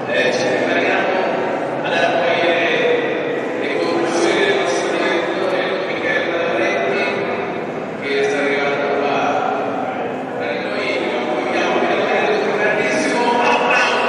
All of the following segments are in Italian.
Ci prepariamo ad accogliere le conclusioni del nostro direttore Michele Malaretti, che sta arrivando qua tra noi. Lo accogliamo veramente con un grandissimo applauso.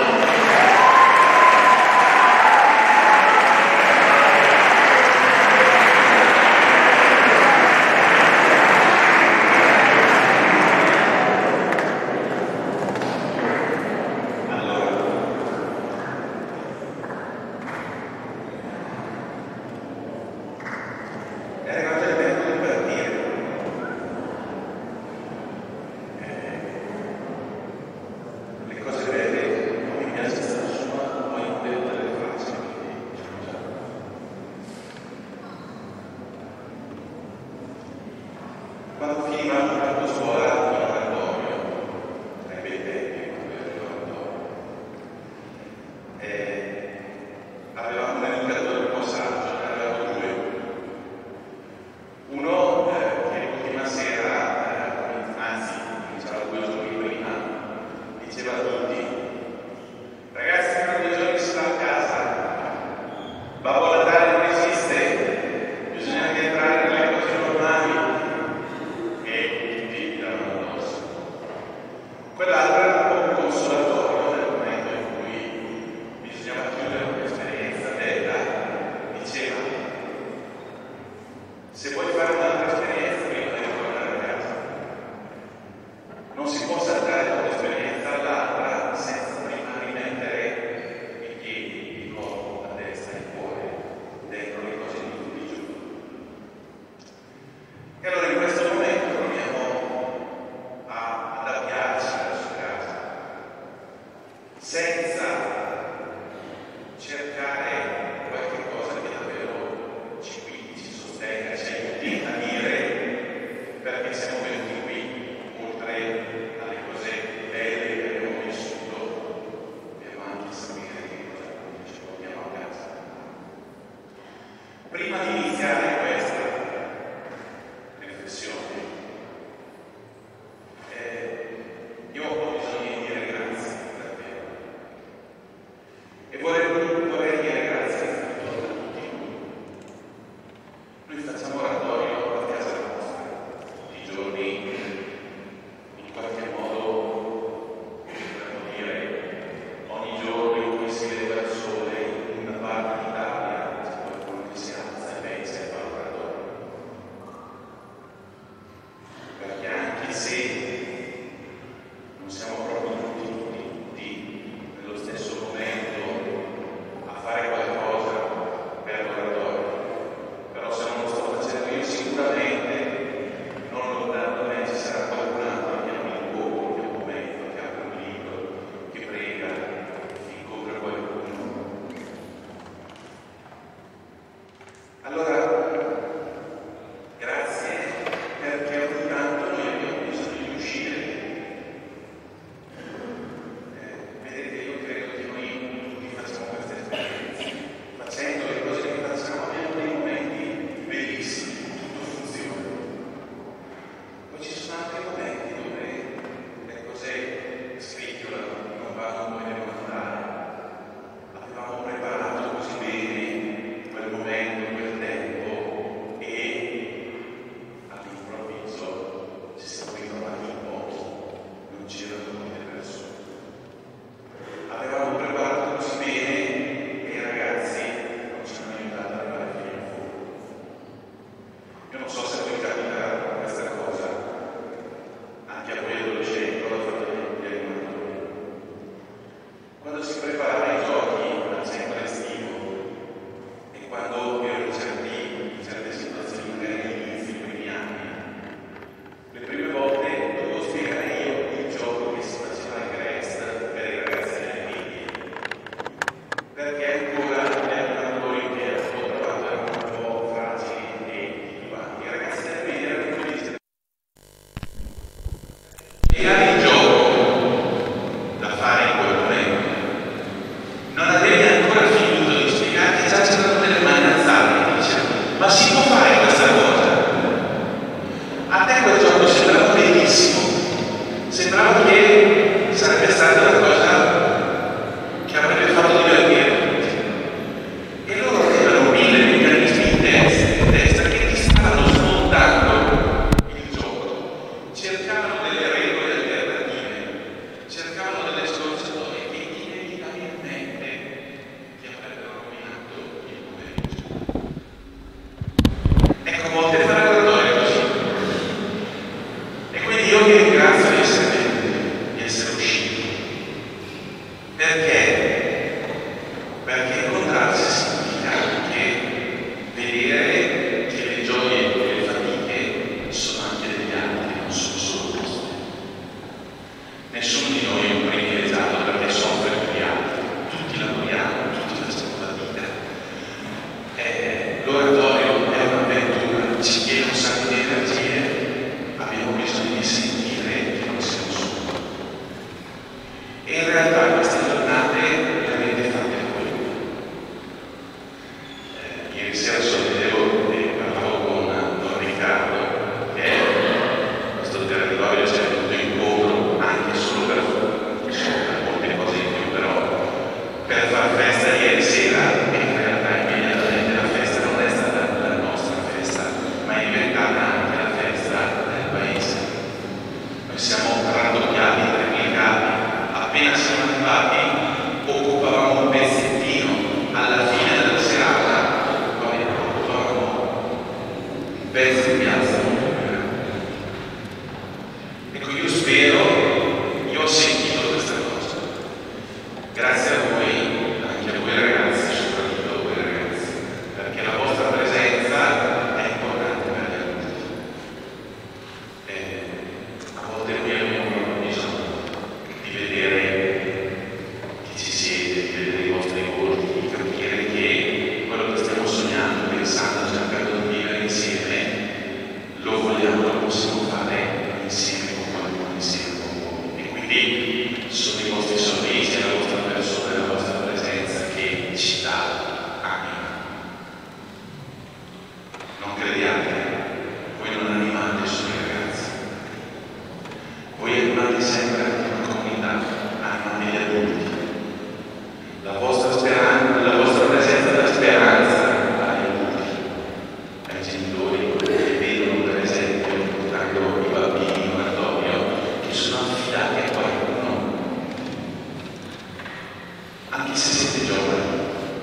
È arrivato il tempo di partire. Le cose belle non mi piace stare su, ma poi non devo dare le facce, quindi scusa. Quando finivamo la scuola in oratorio, ai bei tempi, quando ero in oratorio, avevamo un educatore un po' saggio, ne avevamo due. Uno che l'ultima sera, anzi, diceva 2 giorni prima, diceva a tutti: ragazzi, tra 2 giorni si va a casa, Babbo Natale non esiste, bisogna anche entrare nelle cose normali, e tutti gli davano addosso. Quell'altro era un po' più consolatorio nel momento in cui bisognava chiudere un'esperienza bella, diceva: se vuoi fare un'altra esperienza, prima devi tornare a casa. Non si può saltare da un'esperienza all'altra senza prima rimettere i piedi, il corpo, la testa e il cuore dentro le cose di tutti i giorni. E allora in questo momento proviamo ad avviarci verso casa, senza cercare qualche cosa che davvero ci sostenga, ci aiuti a dire perché siamo venuti qui, oltre alle cose belle che abbiamo vissuto, dobbiamo anche sapere che cosa ci portiamo a casa. Prima di iniziare questa riflessione, io ho bisogno di dire grazie davvero. appena siamo arrivati occupavamo un pezzettino, alla fine della serata occupavamo un pezzo di piazza. Ecco, io spero, io ho sentito questa cosa, grazie a voi, anche a voi ragazzi, soprattutto a voi ragazzi, perché la vostra presenza è importante per gli adulti. A volte noi abbiamo proprio bisogno di vedere chi ci siete, di vedere i vostri volti, di capire che quello che stiamo sognando, pensando, cercando di vivere insieme, lo vogliamo, lo possiamo fare insieme con qualcuno, insieme con voi. E quindi sono i vostri sorrisi, la vostra persona, la vostra presenza che ci dà anima. Non crediate, voi non animate solo i ragazzi, voi animate sempre anche una comunità, animate gli adulti. La vostra speranza, la vostra presenza da speranza agli adulti, ai genitori che vedono per esempio portando i bambini in oratorio, che sono affidati a qualcuno, anche se siete giovani,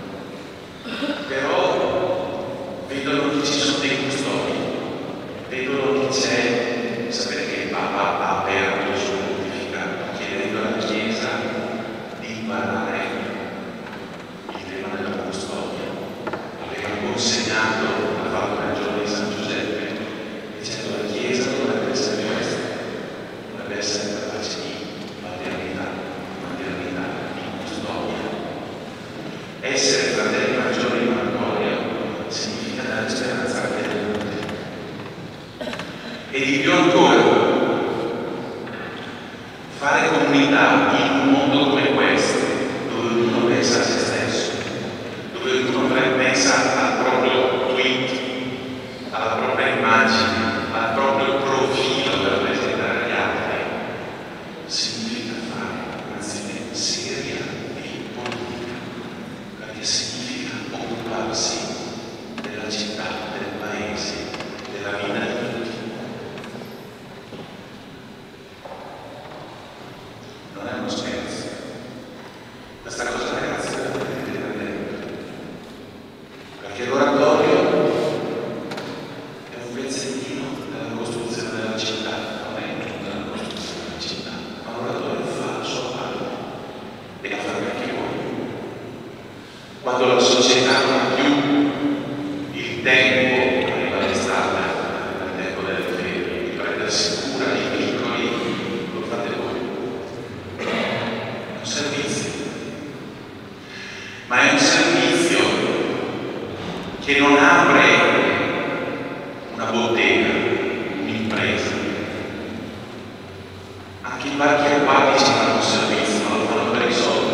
però vedono che ci sono dei custodi, vedono che c'è, sapete che il Papa ha aperto il suo pontificato chiedendo alla Chiesa di imparare il tema della custodia. Aveva consegnato, ha fatto nel giorno di San Giuseppe, dicendo che la Chiesa dovrebbe essere questa, dovrebbe essere capace di maternità, di custodia. Essere fratelli maggiori in oratorio significa dare speranza agli adulti. E di più ancora, fare comunità in un mondo come questo, dove ognuno pensa a se stesso, dove ognuno pensa al proprio tweet, alla propria immagine, al proprio profilo per presentare agli altri, significa fare un'azione seria di politica, perché significa occuparsi della città, del paese, della vita di tutti. Non è uno scherzo. Questa cosa, ragazzi, la potete vedere dentro. Perché l'oratorio è un pezzettino della costruzione della città, non è tutta la costruzione della città, ma l'oratorio fa la sua parte e la fate anche voi. Quando la società non ha più il tempo, arriva l'estate, il tempo delle ferie, di prendersi cura dei piccoli, lo fate voi. È un servizio, ma è un servizio che non apre una bottega, un'impresa. Anche i parchi acquatici fanno un servizio, ma lo fanno per i soldi.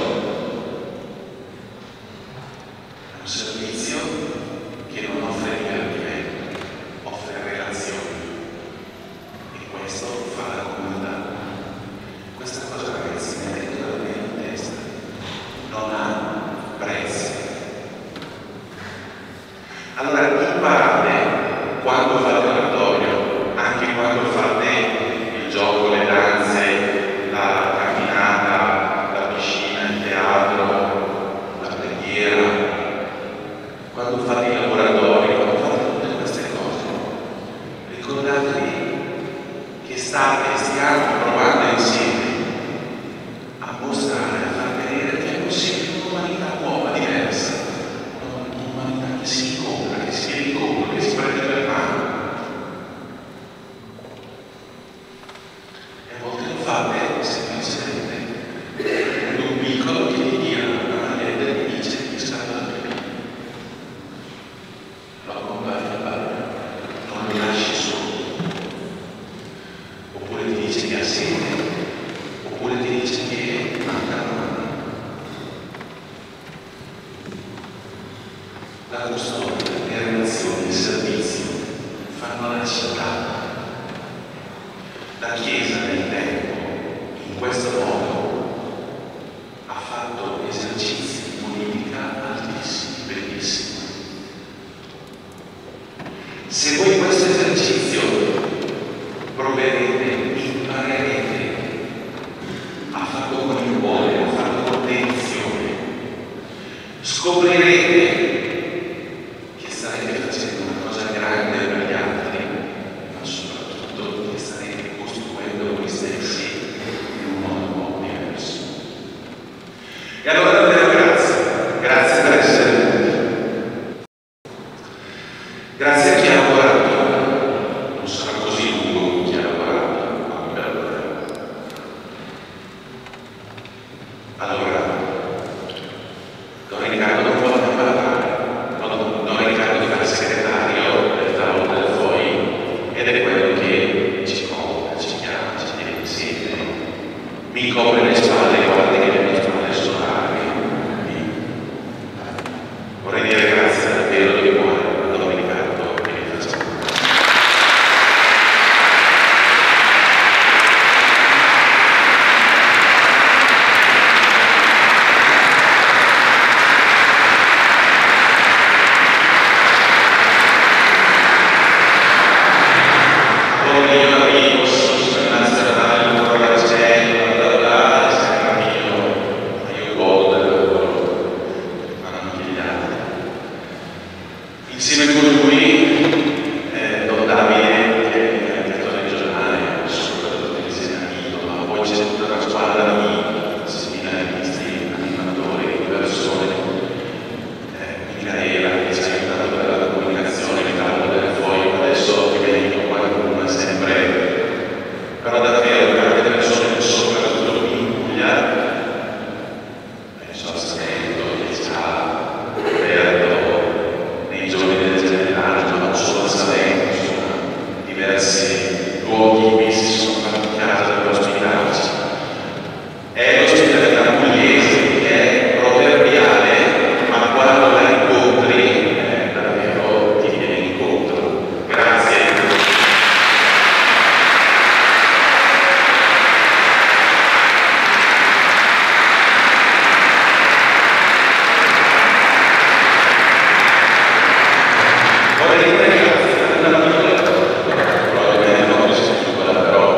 È un servizio che non offre divertimento, offre relazioni. E questo fa la comunità. Questa cosa, ragazzi, mettetela bene in testa. Non ha prezzo. Allora imparate quando fate l'oratorio, anche quando fate il gioco, le danze, la camminata, la piscina, il teatro, la preghiera, quando fate i laboratori, quando fate tutte queste cose, ricordatevi che stiamo provando insieme a mostrare, a far vedere che è possibile un'umanità nuova, diversa, un'umanità che si incontra, che si rincontra, che si prende per mano. E a volte lo fate semplicemente con un piccolo che ti tira la maglietta e ti dice che sta da bene. Lo accompagni al bagno, non lo lasci solo. Oppure ti dice che ha sete, oppure ti dice che manca la mano. La custodia, le relazioni, il servizio fanno la città. La Chiesa nel tempo, in questo modo, ha fatto esercizi di politica altissimi, bellissimi. Se voi questo esercizio proverete, imparerete a farlo con il cuore, E allora davvero grazie per essere venuti. Grazie a chi ha lavorato, non sarà così lungo chi ha lavorato, ma per allora, Don Riccardo non vuole mai parlare, Don Riccardo di fare il segretario del tavolo delle FOI ed è quello che ci copre, ci chiama, ci tiene insieme, mi copre le spalle, guarda che le mie spalle sono larghe. Vorrei dire grazie davvero di cuore a Don Riccardo e vi facciamo. Ora io arrivo sul nazionale, ora la cella, bla bla, sembra mio, ma io godo del lavoro, fanno anche gli altri. Insieme con lui, Don Davide, che è direttore regionale, soprattutto del Senato, ma poi c'è tutta una squadra di seminaristi, animatori, di persone, Micaela, che ci ha aiutato per la comunicazione, il tavolo delle FOI, adesso che viene in qualcuno sempre, però davvero tante persone che soprattutto qui in Puglia, Salsamento, Chiesa, Roberto, nei giorni del Generale, ma non solo a Salento, insomma, diversi luoghi qui si sono fatti casa per ospitarci. È l'ospitalità pugliese che è proverbiale, ma quando la incontri davvero ti viene incontro. Grazie. Vorrei dire grazie alla piccola, probabilmente non così piccola,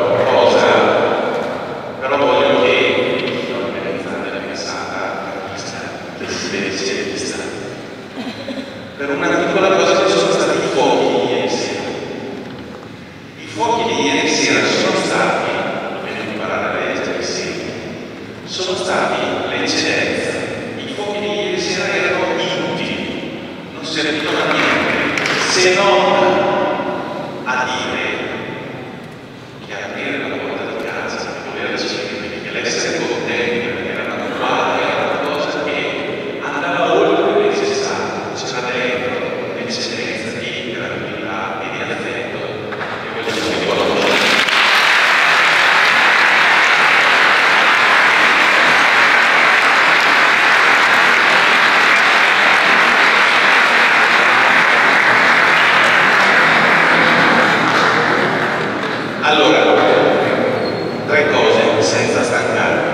però voglio che l'organizzate la pensata, che si vede siete distanti. Per una piccola cosa ci sono stati i fuochi di ieri sera. I fuochi di ieri sera sono stati, dobbiamo imparare a leggere insieme, sono stati l'eccedenza. I fuochi di ieri sera erano inutili, non servivano a niente, se non a dire che aprire la porta di casa, che volerci, che l'essere contenti, perché era una quadra, era una cosa che andava oltre il necessario, c'era dentro l'eccellenza di gratuità e di affetto che vogliamo riconoscere. Allora, tre cose senza stancarmi.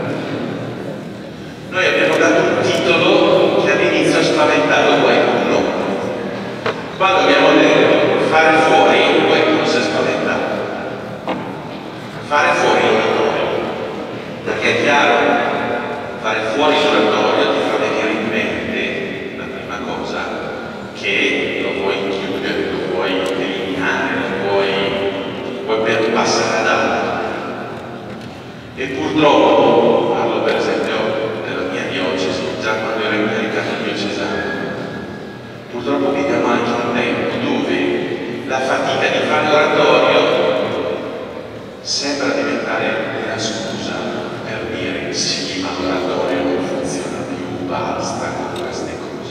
Noi abbiamo dato un titolo che all'inizio ha spaventato qualcuno. Quando abbiamo detto fare fuori, qualcuno si è spaventato. Fare fuori l'oratorio, perché è chiaro, fare fuori l'oratorio ti fa venire in mente la prima cosa che lo vuoi chiudere, lo vuoi eliminare, lo vuoi per passare ad altro. E purtroppo, parlo per esempio della mia diocesi, già quando ero incaricato diocesano, purtroppo viviamo anche un tempo dove la fatica di fare l'oratorio sembra diventare una scusa per dire sì, ma l'oratorio non funziona più, basta con queste cose.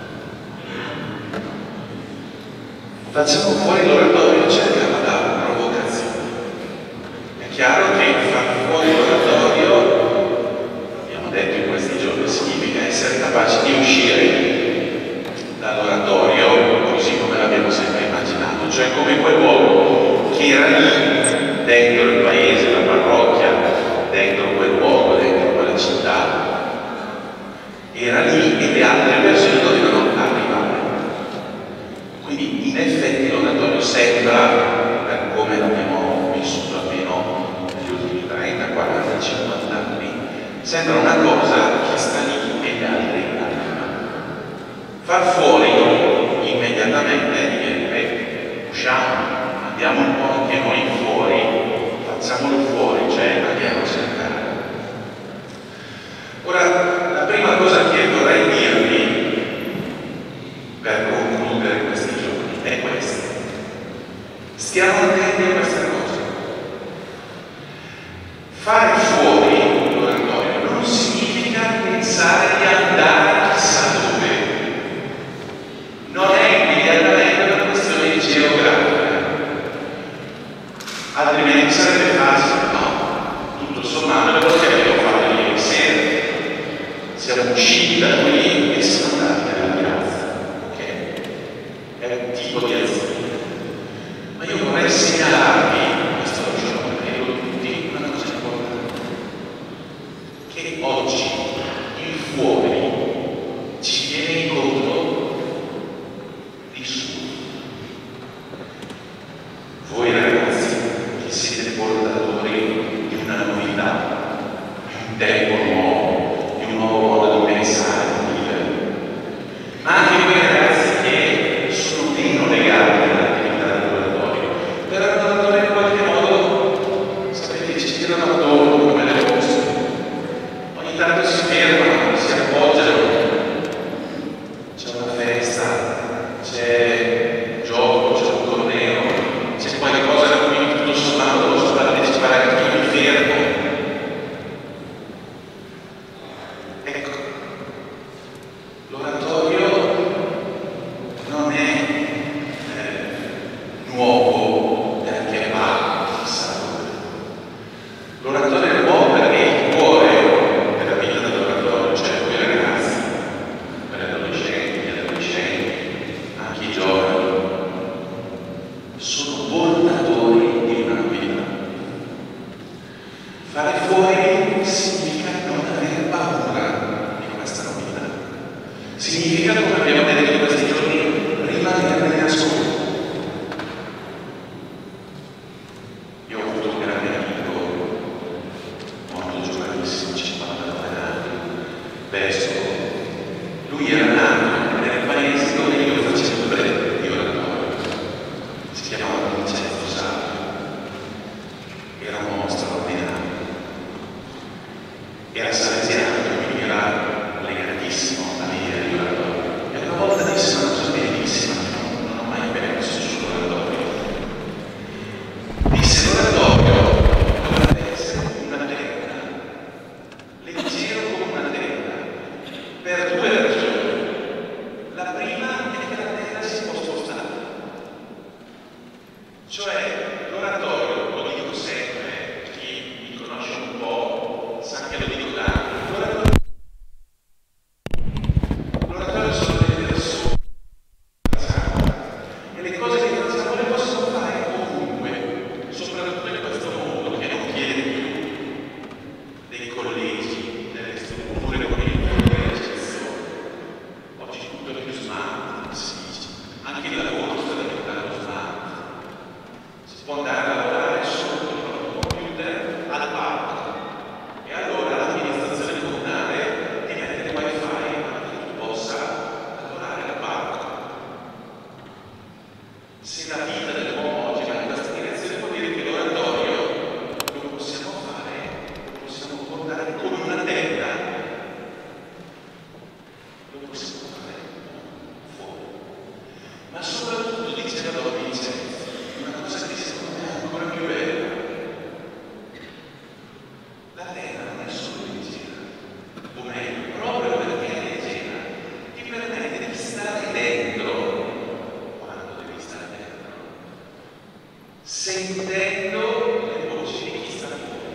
Facciamo fuori l'oratorio, cerchiamo da provocazione. È chiaro che far fuori l'oratorio, abbiamo detto in questi giorni, significa essere capaci di uscire dall'oratorio così come l'abbiamo sempre immaginato, cioè come quel luogo che era lì, dentro il paese, la parrocchia, dentro quel luogo, dentro quella città, era lì e le altre persone dovevano arrivare. Quindi in effetti l'oratorio sembra, per come l'abbiamo vissuto almeno negli ultimi 30, 40, 50 anni, sembra una cosa che sta lì e gli altri arrivano. Far fuori immediatamente dire usciamo, andiamo un po' anche noi fuori, facciamolo fuori, cioè andiamo a cercare. Ora, Stiamo attenti a questa cosa. Fare fuori l'oratorio non significa pensare di andare chissà dove. Non è immediatamente una questione geografica. Altrimenti sarebbe facile, no? Tutto sommato è quello che abbiamo fatto ieri sera. Siamo usciti da qui e siamo andati nella piazza. Ok? È un tipo di azione. Ma io vorrei segnalarvi questo giorno, credo tutti, una cosa importante, che oggi il fuori ci viene incontro nessuno. Voi ragazzi che siete portatori di una novità, di un tempo nuovo, di un nuovo modo di pensare, di vivere, ma anche quei ragazzi che sono meno legati però l'oratore in qualche modo, sapete, ci tirano attorno come le mostre. Ogni tanto si fermano, si appoggiano, c'è una festa, c'è un gioco, c'è un torneo, c'è qualcosa da cui tutto sommato posso partecipare anche io, mi fermo. Ecco, l'oratorio non è nuovo. L'oratorio è nuovo perché il cuore della vita dell'oratorio, cioè voi ragazzi, per gli adolescenti, anche i giovani, sono portatori di una novità. Fare fuori significa non avere paura di questa novità. Significa, come abbiamo detto in questi giorni, rimanere in ascolto. Io ho avuto un grande amico, molto giovanissimo, 59 anni, vescovo. Lui era nato nel paese dove io facevo prete di oratorio. Si chiamava Vincenzo Savio. Era un uomo straordinario. Era salesiano, quindi era legatissimo alla vita di oratorio. E una volta disse una cosa bellissima, non ho mai pensato sull'oratorio. Disse: l'oratorio dovrebbe essere una terra, leggero come una terra, per due ragioni. La prima è che la terra si può spostare. Cioè, l'oratorio, lo dico sempre, chi mi conosce un po' sa che lo dico da anni, l'oratorio sono delle persone e le cose che facciamo le possiamo fare ovunque, soprattutto in questo mondo che non chiede più dei collegi, delle strutture con il delle eccezioni. Oggi tutto è più smart, si dice. Anche il lavoro sta diventando smart. Si può andare a lavorare solo con il proprio computer al parco e allora l'amministrazione comunale ti mette il wifi perché tu possa lavorare al parco. Se la vita dell'uomo oggi va in questa direzione vuol dire che l'oratorio lo possiamo fare, lo possiamo portare come una tenda, lo possiamo fare fuori. Ma soprattutto, diceva Don Vincenzo, una cosa che secondo me è ancora più bella: la terra non è solo leggera, o meglio, proprio perché è leggera, ti permette di stare dentro quando devi stare dentro, sentendo le voci di chi sta fuori.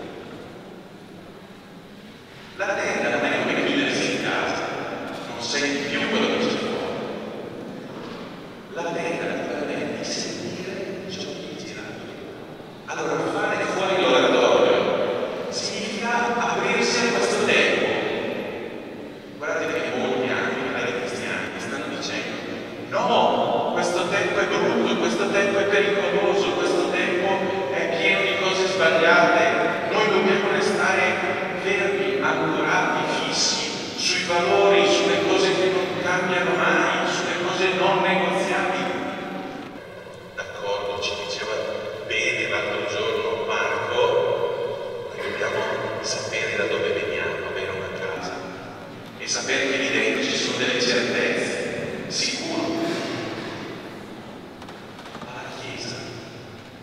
La terra non è come chiudersi in casa, non senti più quello che c'è fuori. La terra ti permette di sentire ciò che gira. Allora, fare fuori l'oratorio significa aprirsi a questo tempo. Guardate che molti anche cristiani mi stanno dicendo: no, questo tempo è brutto, questo tempo è pericoloso, questo tempo è pieno di cose sbagliate. Noi dobbiamo restare fermi, ancorati, fissi sui valori, sulle cose che non cambiano mai, sulle cose non negoziabili. D'accordo, ci diceva bene l'altro giorno Marco, noi dobbiamo sapere da dove veniamo, avere una casa e sapere che lì dentro ci sono delle certezze, sicuro. Ma la Chiesa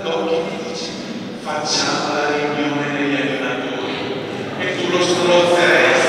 gli occhi e mi dice: facciamo la riunione degli animatori, e tu lo strozzeresti.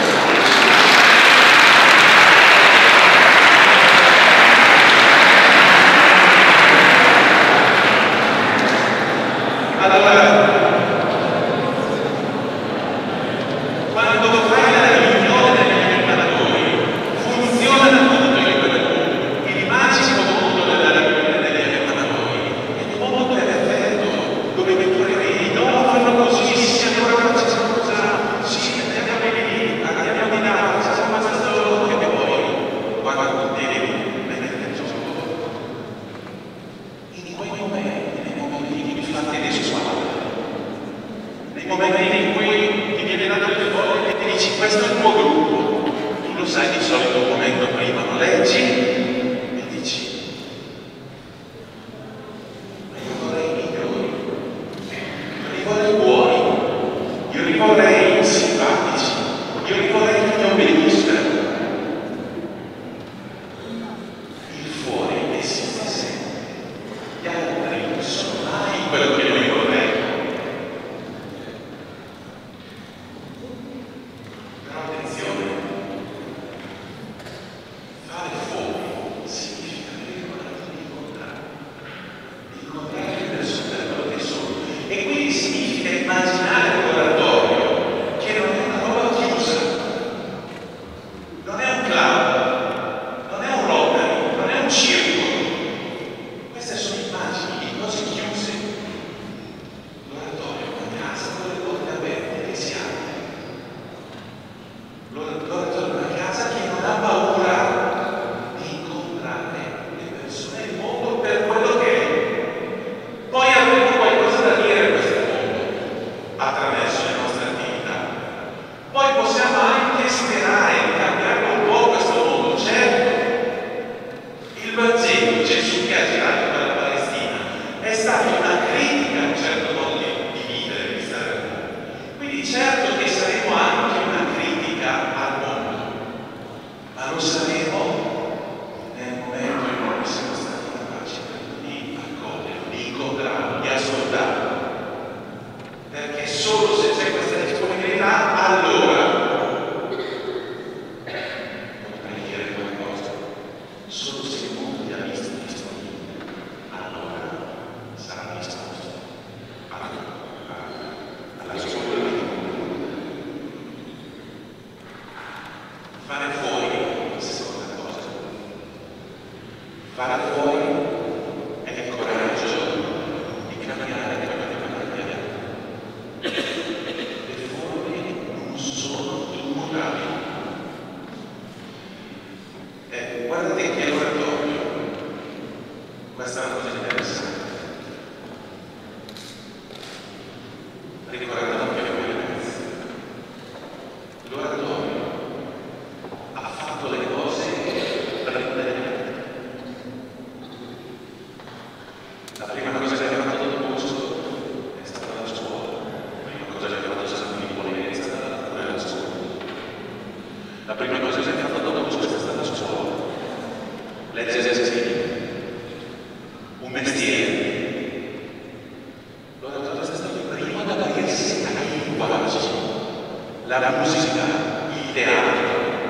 La musica, il teatro.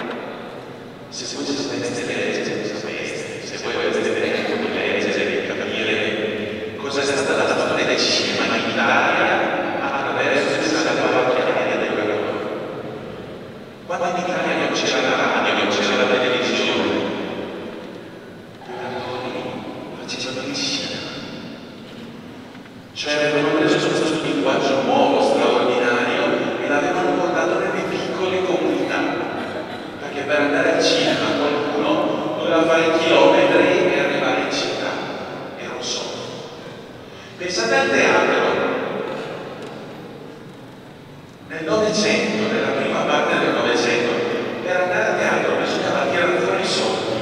Se voi sapeste leggere, se voi aveste tempo di leggere, di capire cosa è stata la storia del cinema in Italia attraverso il salvataggio del lavoro. Quando in Italia non c'era la radio, non c'era la televisione, gli oratori facevano il cinema. Cioè avevano preso questo linguaggio nuovo, straordinario, e l'avevano portato nelle piccole comunità, perché per andare al cinema qualcuno doveva fare chilometri e arrivare in città, era un sogno. Pensate al teatro. Nel Novecento, nella prima parte del Novecento, per andare a teatro bisognava tirare fuori i soldi,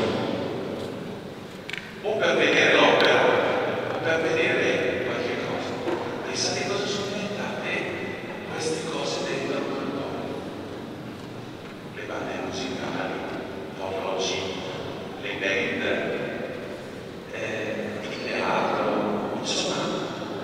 o per vedere l'opera, o per vedere qualche cosa. Pensate cosa sono diventate queste cose dentro il mondo. Le bande musicali, gli orologi, le band, il teatro, insomma,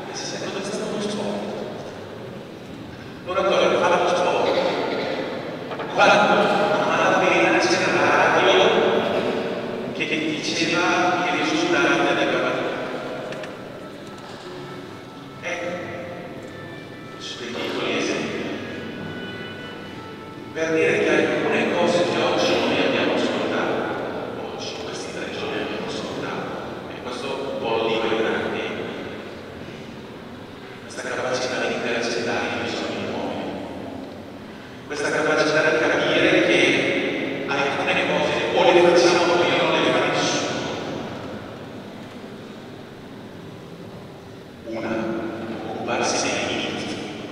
per dire che alcune cose che oggi noi abbiamo ascoltato, oggi, in questi 3 giorni abbiamo ascoltato, e questo un po' lo dico ai grandi, questa capacità di intercettare i bisogni nuovi, questa capacità di capire che alcune cose o le facciamo noi o non le fa nessuno. Una, occuparsi dei limiti.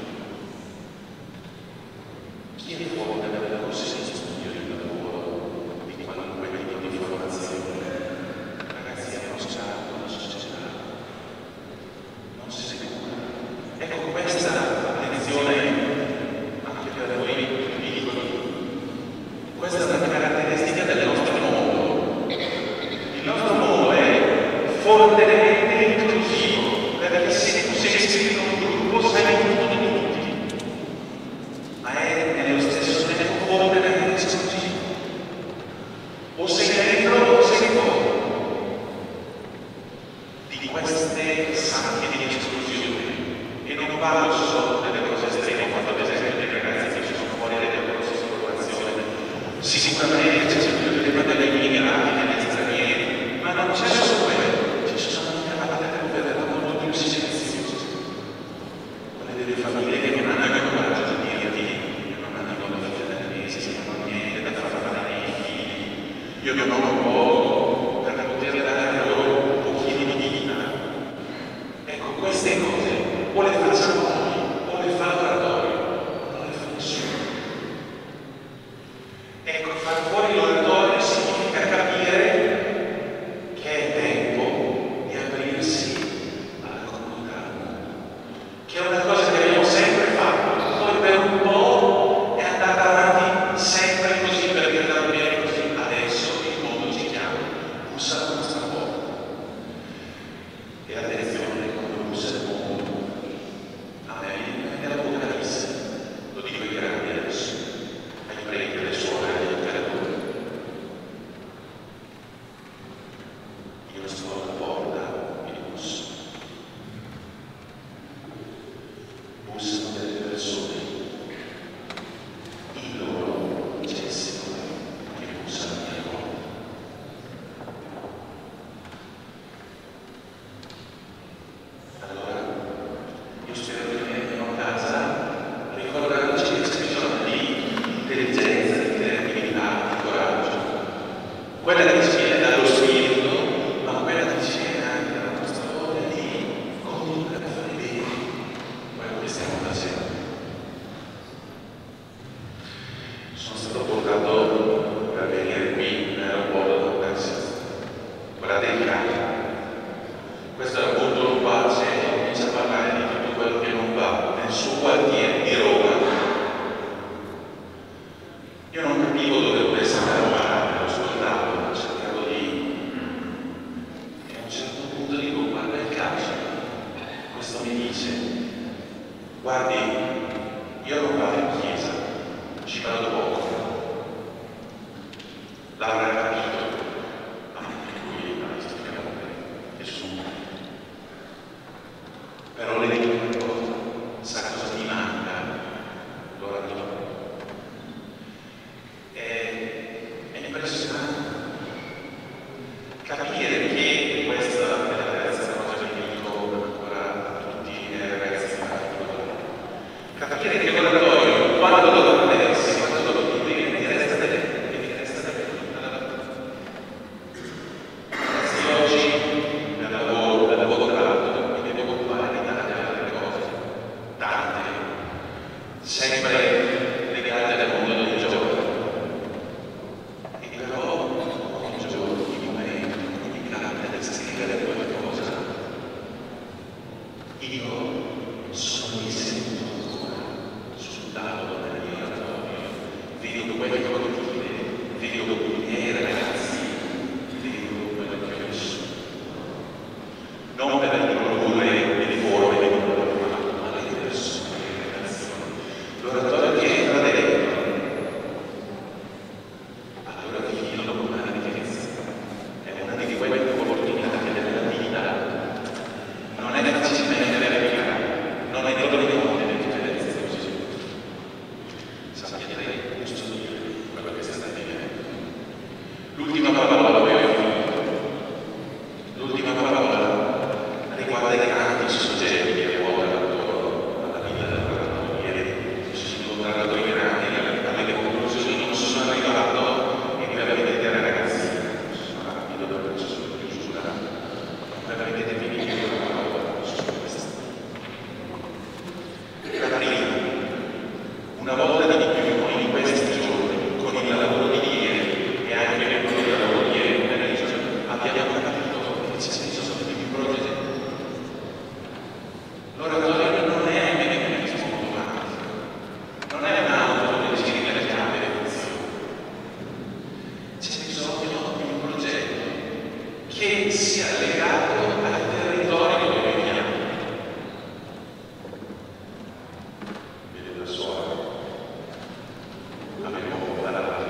Chi è fuori dal percorso di studio di lavoro, di qualunque tipo di formazione, ragazzi, è uno sciato, una società, non si sicura. Ecco, questa lezione, anche per voi, vi dico, questa è una caratteristica del nostro mondo. Il nostro mondo è fortemente inclusivo, perché se tu sei iscritto in un gruppo sei tutto di tutti, ma è nello stesso tempo fortemente esclusivo. O sei dentro o sei fuori di queste sacche di esclusione. E non parlo solo delle cose estreme, quando ad esempio dei ragazzi che sono fuori dalle corsi di formazione. Sicuramente c'è il tema degli immigrati, degli stranieri, ma non c'è solo quello, ci sono anche altre povertà molto più silenziose, quelle delle famiglie che non hanno il coraggio di dirti che non hanno la figlia del mese, che non hanno niente da far fare ai figli, io non ho poco per poter dare loro un pochino di vita. Ecco, queste cose o le facciamo noi o le fa l'oratorio, non le fa nessuno. Ecco, far fuori l'oratorio significa capire che è tempo di aprirsi alla comunità, che è una cosa che abbiamo sempre fatto, poi per un po' è andata avanti sempre così, perché andava bene così. Adesso il mondo ci chiama, bussa alla nostra porta. E attenzione, quando bussa il mondo, a me è l'Apocalisse, lo dico ai grandi adesso, ai preti, alle suore, agli creatori. Io sto alla porta e busso. Bussano delle persone, in loro c'è il Signore che bussa alla mia porta. Allora, io spero che noi andiamo a casa ricordandoci che c'è bisogno di intelligenza, di creatività, di coraggio. Quella che ci viene dallo spirito, ma quella che ci viene anche dalla nostra voglia di continuare a fare bene quello che stiamo facendo. Sono stato portato per venire qui in aeroporto da Texas. Guardate il cambio. Questo è appunto un pace e comincia a parlare di tutto quello che non va nel suo quartiere di Roma. Io non capivo dove volesse andare a parare, lo ascoltavo, cercavo di... E a un certo punto dico, guarda il calcio. Questo mi dice, guardi, io non vado in chiesa, ci vado poco. L'avrà capito, ma lui ha visto che non è nessuno. Però le dico una cosa, sa cosa mi manca? L'oratorio. È impressionante capire che questa è la terza cosa che dico ancora a tutti i ragazzi in particolare. Capire che l'oratorio, quando lo apprezzi, quando lo vivi, ti resta dentro. Ragazzi, oggi nel lavoro tratto, mi devo occupare di tante altre cose, tante, sempre legate al mondo del gioco. E però ogni giorno, ogni momento, ogni carta del scrivere qualcosa, io sono lì seduto ancora sul tavolo del mio oratorio, vedo quello che ho dire, vedo i miei ragazzi, vedo quello che ho vissuto. Non per riprodurre le forme di quello che ho fatto, ma le persone, le relazioni. L'oratorio che entra dentro, allora vivono con una ricchezza. È una di quelle opportunità che nella vita non è facilmente realizzare, non è proprio di tutte le differenze così. Sapete, questo dei grandi soggetti che ruotano attorno alla vita del lavoratore. Ci sono lavoratori grandi, alle conclusioni non sono arrivato e mi avete ragazzina, sono rapido dal processo di chiusura, mi avete finito la parola su questo. La prima, una volta di più noi in questi giorni, con il lavoro di ieri e anche con il lavoro di ieri, abbiamo capito che ci sono più progetti. L'oratorio non è un meccanismo automatico, non è un'auto che ci la chiave lezione. C'è bisogno di un progetto che sia legato al territorio dove viviamo. Vedo da sola, avevo parlato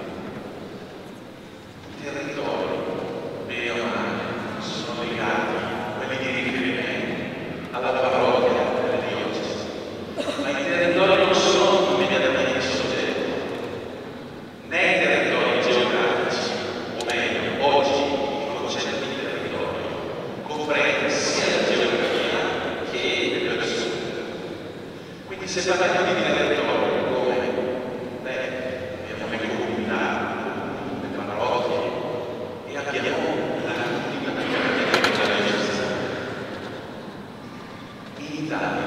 di territorio, bene o male, sono legati quelli di riferimento alla parrocchia delle diocesi, ma i territori non sono immediatamente soggetti, né i territori geografici, o meglio, oggi il concetto di territorio comprende sia la geografia che le persone. Quindi se parliamo di territorio come abbiamo le comunità, le parrocchie e abbiamo in Italia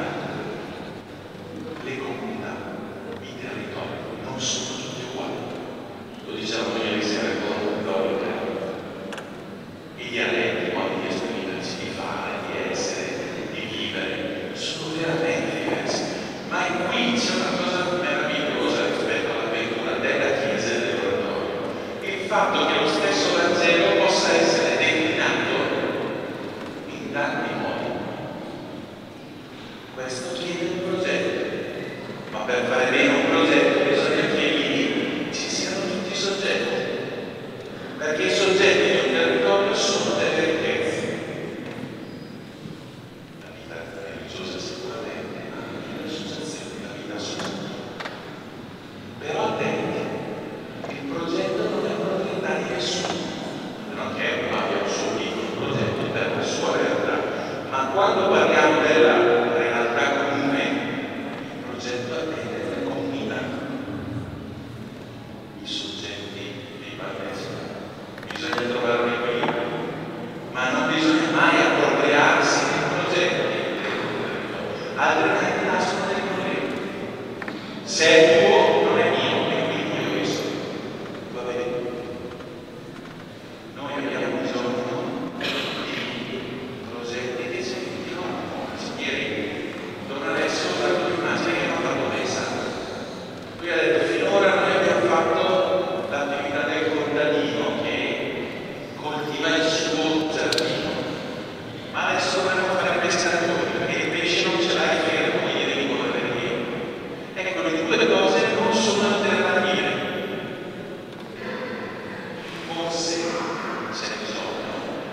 le comunità, i territori non sono tutti uguali. Lo diciamo ieri sera con Logica. I dialetti, i modi di esprimersi, di fare, di essere, di vivere, sono veramente diversi. Ma qui c'è una cosa meravigliosa rispetto all'avventura della Chiesa e dell'oratorio. Il fatto che lo stesso Vangelo possa essere declinato in tanti modi. Questo chiede un progetto, ma per fare bene un progetto bisogna che lì ci siano tutti i soggetti, perché i soggetti di un territorio sono delle ricchezze. La vita religiosa sicuramente, ma anche le associazioni, la vita sociale. Però attenti, il progetto non è proprietà di nessuno, non che uno abbia un suo piccolo progetto per la sua realtà, ma quando parliamo della realtà comune, il progetto è comunità. I soggetti e i partecipanti. Bisogna trovare un equilibrio, ma non bisogna mai appropriarsi dei progetti, altrimenti nascono dei problemi. Se è tuo, non è mio, e quindi io visto. Va bene? Noi abbiamo bisogno di progetti che ci ieri Don Alessio ha dato un'immagine che non l'ha pensata. Lui ha detto: finora noi abbiamo fatto l'attività del contadino che coltiva il suo giardino, ma adesso dobbiamo fare il pescatore, perché il pesce non ce l'hai fermo, gli devi correre dietro. Ecco, le due cose non sono alternative. Forse c'è bisogno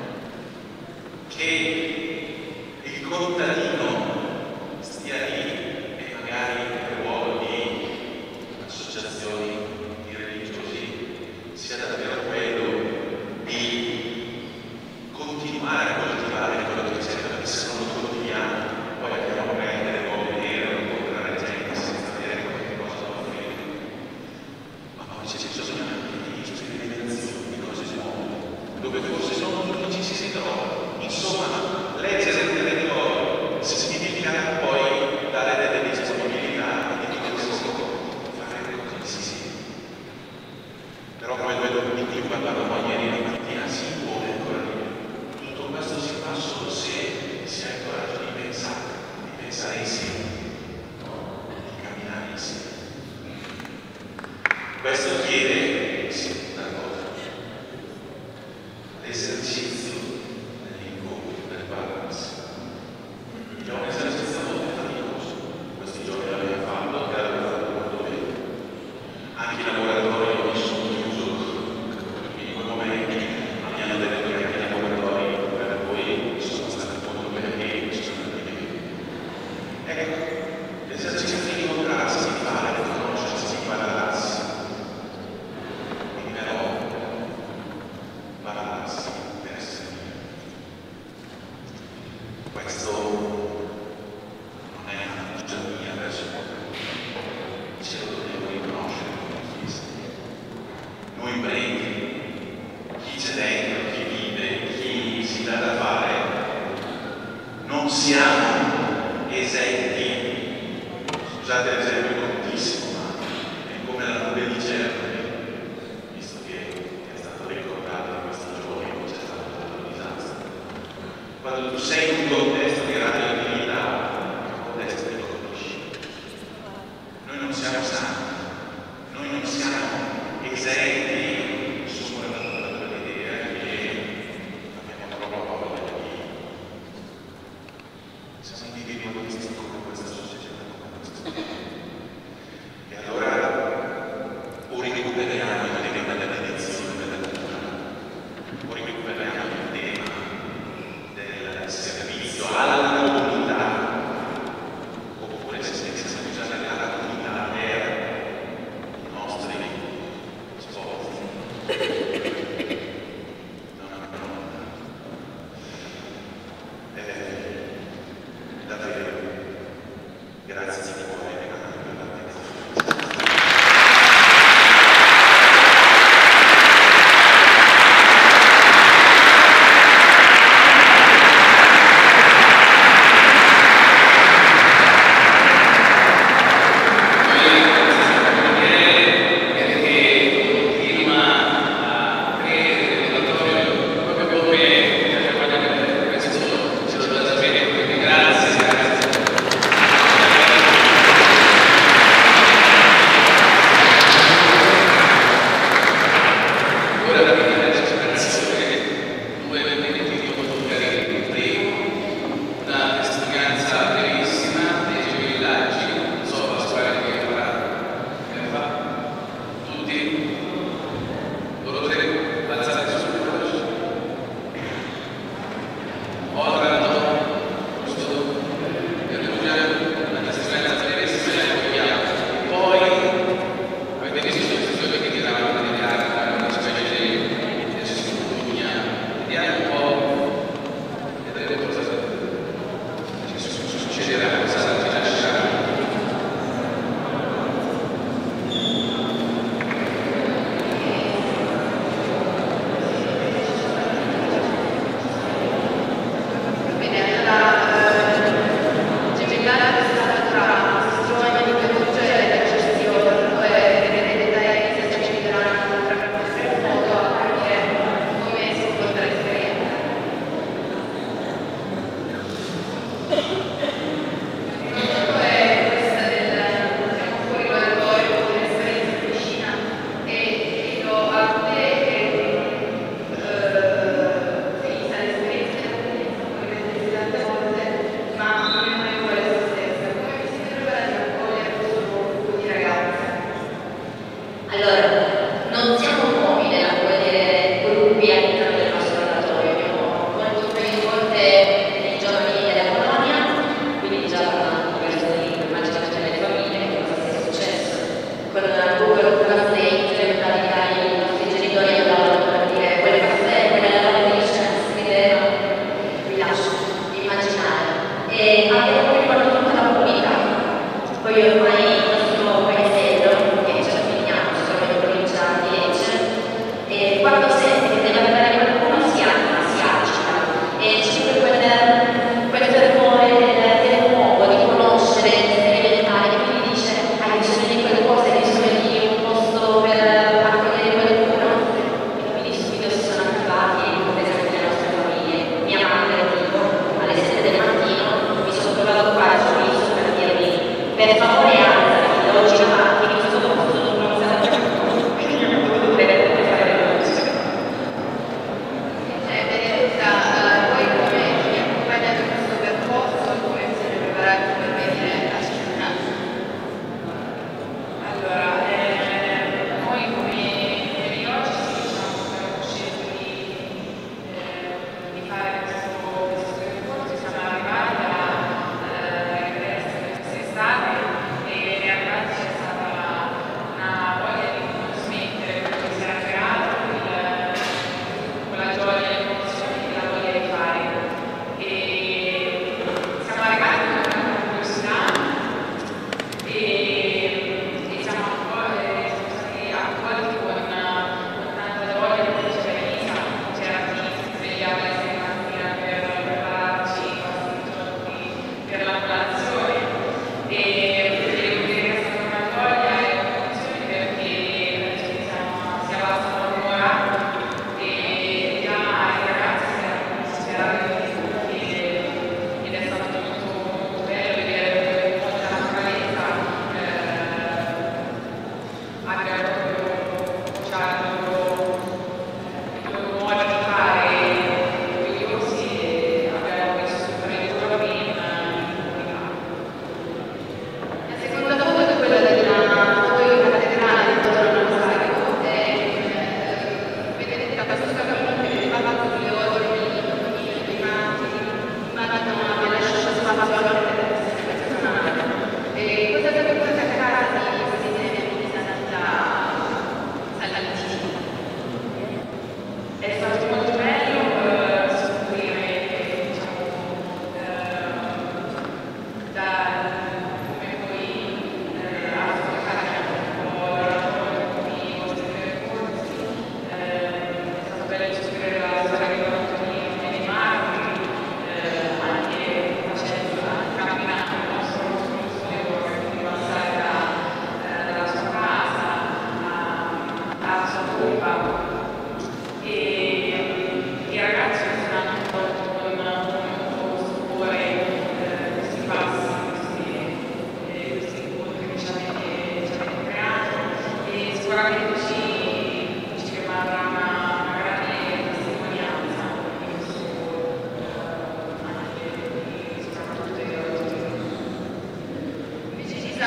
che il contadino stia lì e magari il ruolo di associazioni di religiosi sia davvero quello di continuare a coltivare quello che c'è, perché se non lo coltiviamo poi andiamo a prendere nuove nere o incontrare gente senza avere qualche cosa da offrire. Ma poi c'è bisogno anche di sperimentazioni, di cose nuove, dove forse non tutti ci si trova. Insomma, leggere il territorio significa poi dare delle disponibilità e di questo fare le cose insieme. Però quello di cui parlavamo ieri la mattina si impone ancora di più. Tutto questo si fa solo se si ha il coraggio di pensare insieme, di camminare insieme. Questo chiede una cosa: l'esercizio dell'incontro, del balance. È un esercizio molto faticoso. Questi giorni l'abbiamo fatto e l'abbiamo fatto molto bene. Anche i lavoratori non sono chiuso in quei momenti, ma mi hanno detto che anche i lavoratori per voi sono stati molto bene e sono andati bene. Ecco, l'esercizio di incontrarsi, di fare, di conoscersi, di parlarsi. E però parlarsi per essere. Questo siamo esenti, scusate l'esempio bruttissimo, ma è come la nube di Chernobyl, visto che è stato ricordato in questi giorni che c'è stato un disastro. Quando tu sei in un contesto di radioattività, un contesto che conosci, noi non siamo santi, noi non siamo esenti su quell'idea che abbiamo proprio voglia di... Siamo individualisti come questa società, come questo mondo. E allora o recuperiamo il tema della dedizione della natura, o recuperiamo il tema del servizio alla comunità, oppure se pensiamo usare la comunità per i nostri sforzi. Davvero, grazie di cuore per l'attenzione. Estate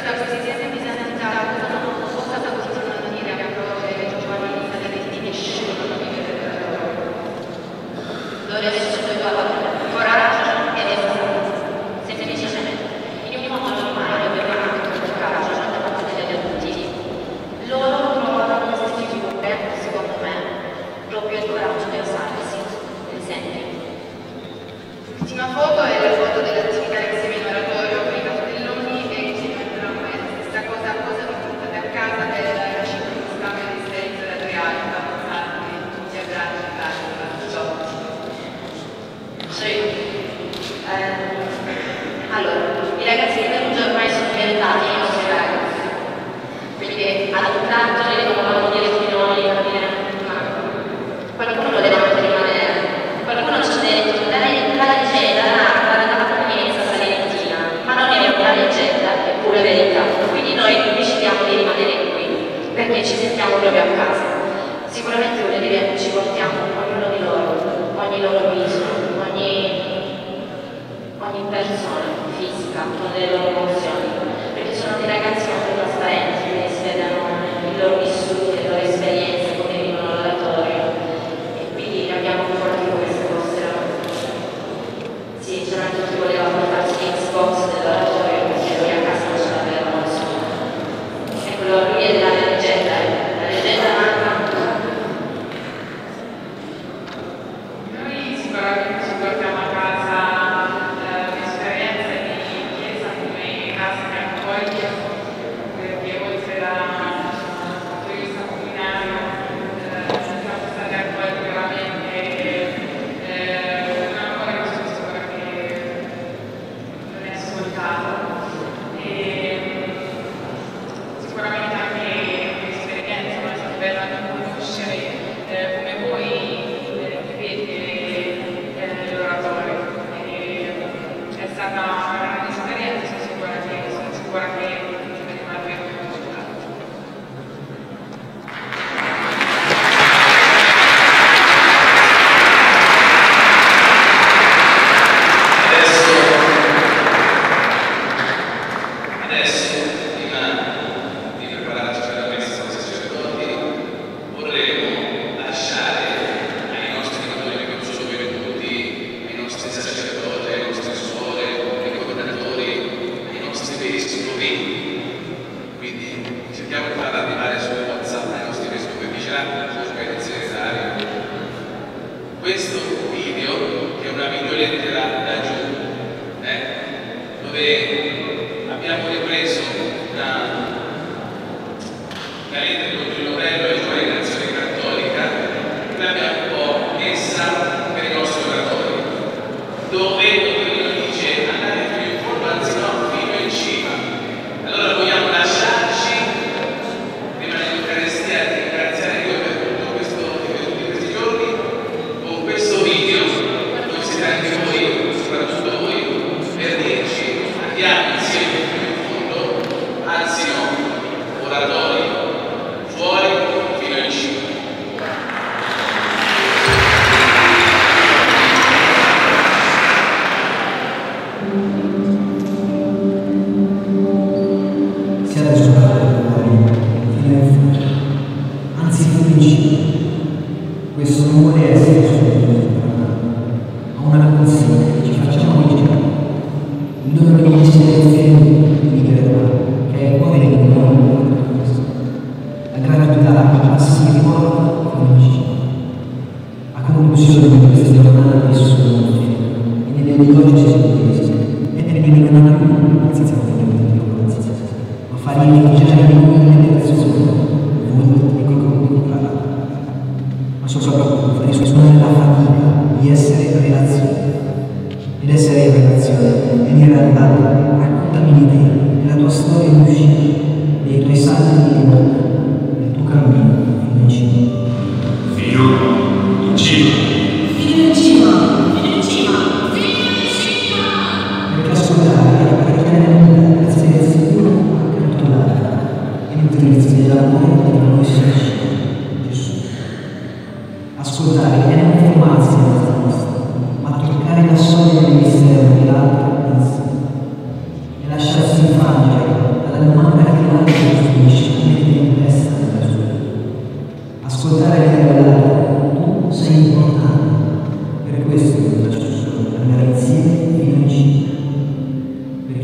lasciarsi infangere dalla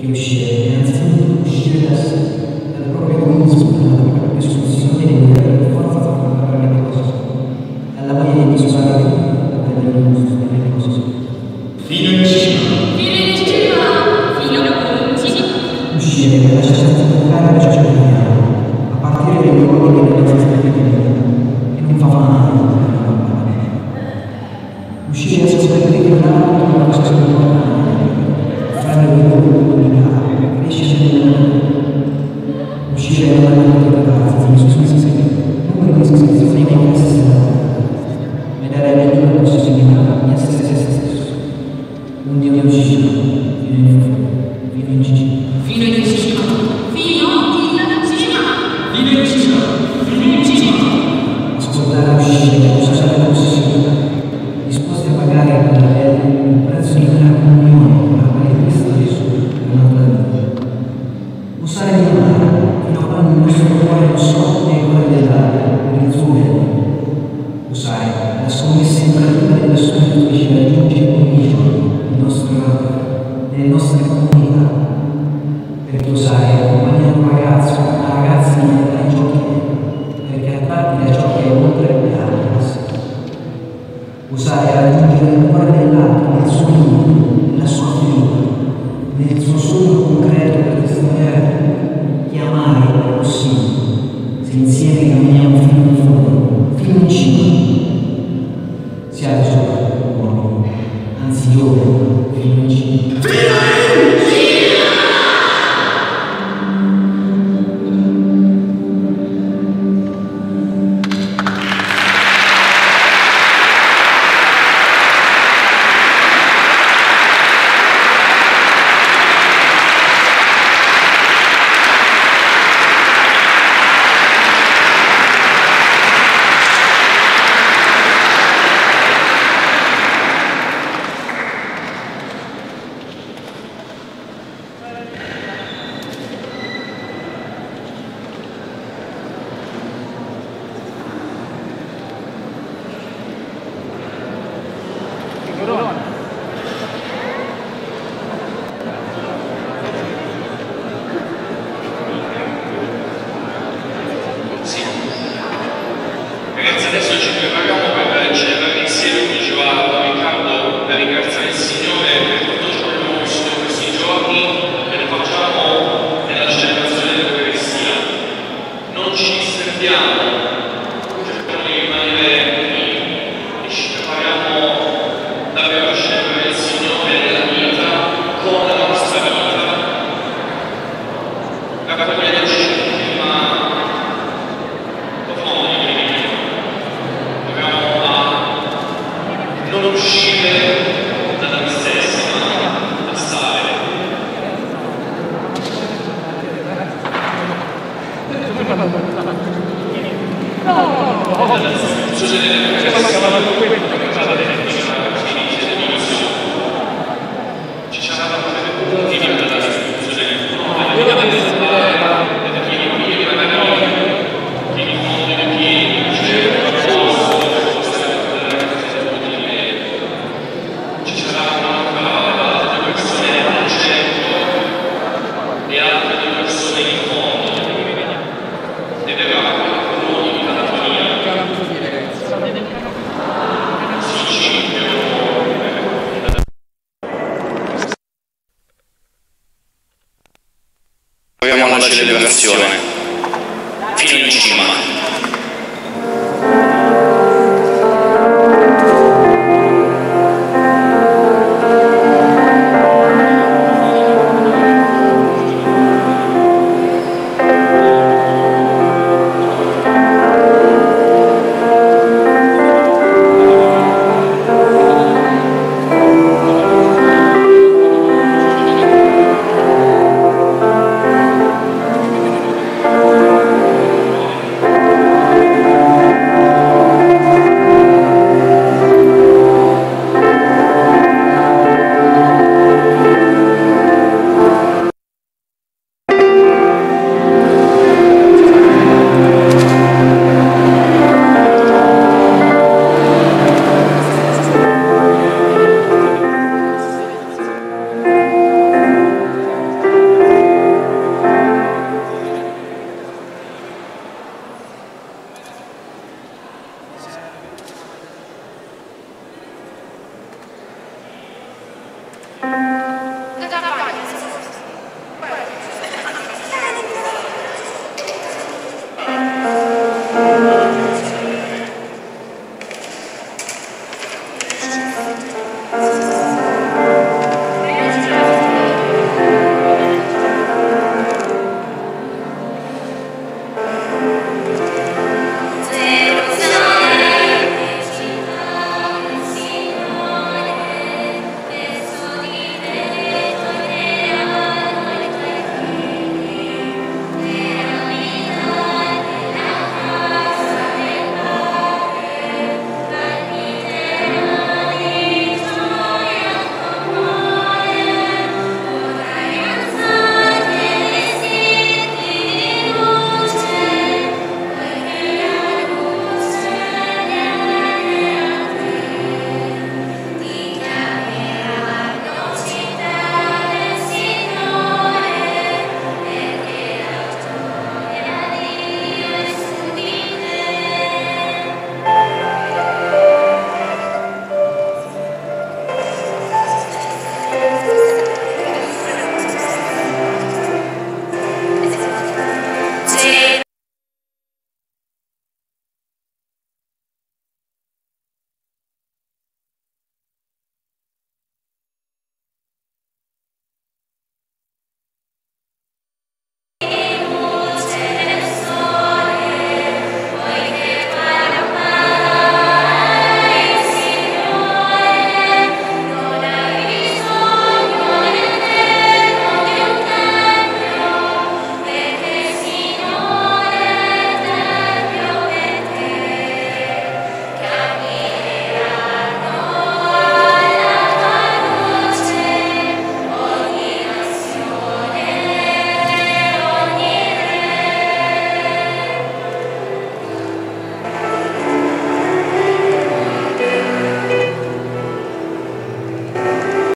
Perché uscire, innanzitutto uscire da sé, dal proprio egoismo, dalla propria presunzione di voler per forza far comprare le cose, dalla voglia di misurare del gusto delle cose. Fino in cima. Uscire per lasciarsi toccare ciò che vogliamo, a partire dai luoghi delle nostre vite, che non fa male. Uscire a scoprire che l'altro è una cosa importante, fare il comunicare, crescere nel mondo, uscire dalla casa, non iscrizioni che non si vedere il mio possibilità di essere se stesso, un Dio che uscita fino in fondo, fino in cima. Fino in cima, ascoltare uscire, usare la possibilità, disposti a pagare il prezzo di quella comunione per la quale Cristo Gesù è nato da Dio. Usare il mare fino a quando il nostro cuore non soffre il cuore dell'altro, per il suo bene. Usare la scommessa imperativa delle persone che ci raggiunge ogni giorno, nelle nostre comunità. Perché usare accompagnare un ragazzo, una ragazza ai giochi, perché attratti da ciò che è oltre le altre. Usare raggiungere il cuore dell'altro, nel suo limite, nella sua ferita, nel suo sogno concreto per testimoniare che amare è possibile, se insieme camminiamo fino in fondo, fino in cima. Siate sopra, uomini, anzi giovani, fino in cima. Ragazzi, adesso ci prepariamo per celebrare insieme, come diceva Riccardo, per ringraziare il Signore per tutto ciò che abbiamo vissuto in questi giorni e lo facciamo nella celebrazione dell'Eucaristia. Non ci disterbiamo, cerchiamo di rimanere qui e ci prepariamo davvero a celebrare il Signore nella vita, con la nostra vita. Raccogliamoci non uscire dalla me stessa, ma a stare. Ci saranno punti della Proviamo la celebrazione fino in cima.